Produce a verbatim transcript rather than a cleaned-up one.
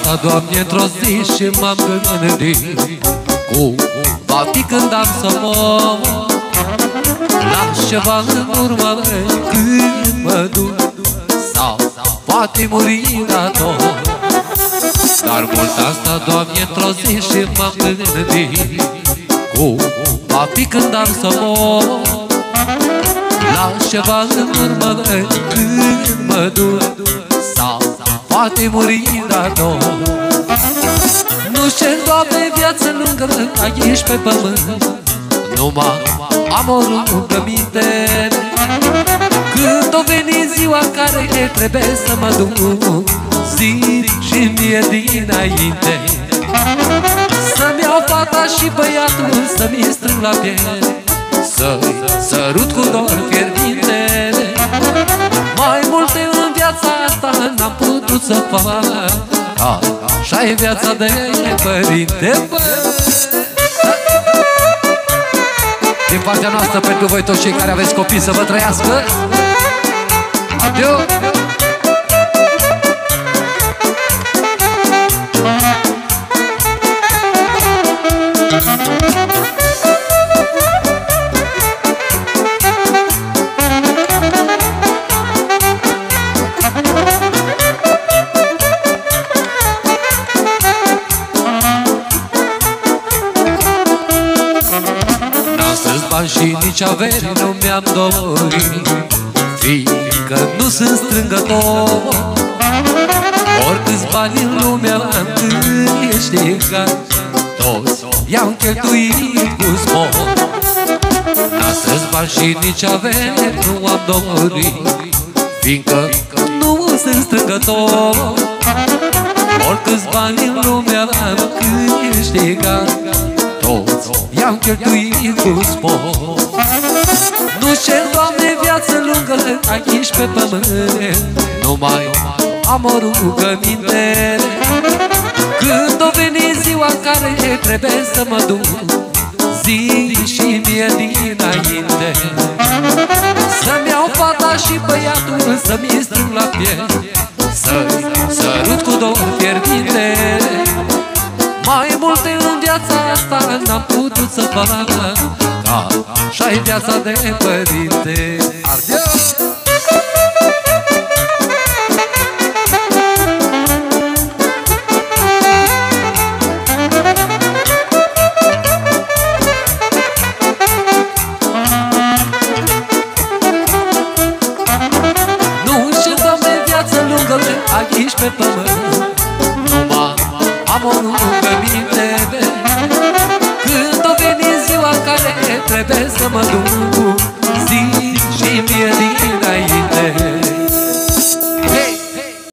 asta, Doamne, într-o zi și m-am gândit cum va fi când am să mor. Las ceva în urmă când mă duc, sau poate muri la tot. Dar mult asta, Doamne, într-o zi și m-am gândit cum va fi când am să mor. Las ceva în urmă când mă duc, sau poate muri la tot. Nu știu, Doamne, viață lungă aici pe pământ, numai am o rugăminte. Când o veni ziua care trebuie să mă duc, zi și mie dinainte să-mi iau fata și băiatul, să-mi strâng la piele, să-i sărut cu dor fierbinte. Mai multe în viața asta n-am putut să fac, așa e viața de părinte, bă. Din partea noastră pentru voi toți cei care aveți copii, să vă trăiască. Adio! Și nici averi nu mi-am dorit, fiindcă nu sunt strângător. Oricâți bani în lume am câștigat, toți i-am cheltuit cu spor. N-astăzi bani și nici averi nu am dorit, fiindcă nu sunt strângător. Oricâți bani în lume am câștigat, toți i-am cheltuit cu spor. Nu-ți cer, Doamne, viață lungă aici pe pământ, numai am o rugăminte. Când o veni ziua care trebuie să mă duc, zi și mie dinainte să-mi iau fata și băiatul, să-mi strâng la piele, să-i sărut cu dor fierbinte. Mai multe în viața asta n-am putut să fac, ca așa-i viața de părinte. Adio! Nu știu, Doamne, viață lungă aici pe pământ, numai am o rugăminte. Când o veni ziua care trebuie să mă duc, zi și mie dinainte